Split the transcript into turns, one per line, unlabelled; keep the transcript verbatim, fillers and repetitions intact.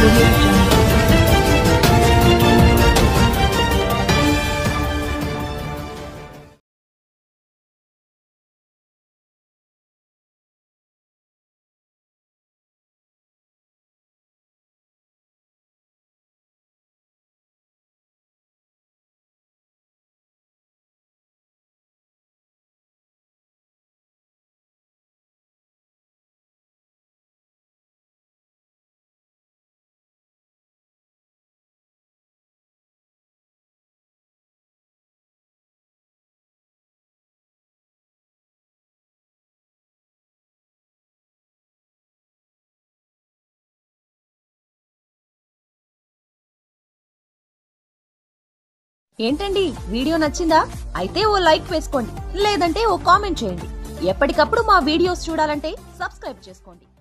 Audio Jungle.
ఏంటండి video నచ్చిందా? అయితే ఓ లైక్ వేసుకోండి, లేదంటే ఓ కామెంట్ చేయండి. ఎప్పటికప్పుడు మా వీడియోస్ చూడాలంటే సబ్స్క్రైబ్ చేసుకోండి.